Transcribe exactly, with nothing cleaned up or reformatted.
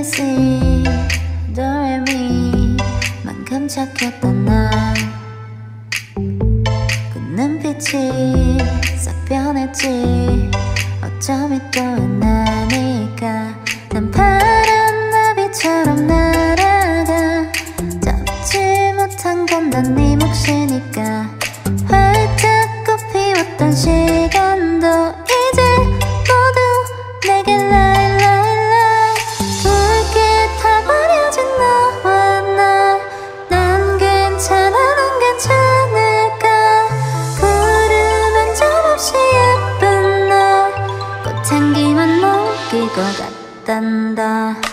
에이비씨 도레미 만큼 착했던 날 그 눈빛이 싹 변했지. 어쩜 또 나니까 난 파란 나비처럼 날아가. 잡지 못한 건 난 네 몫이니까. 활짝 꽃피웠던 시간도 이제 모두 내게 lie lie lie. 붉게 타버려진 너와 나. 난 괜찮아 넌 괜찮을까. 구름 한 점 없이 예쁜 날 꽃향기만 녹일 것 같단다.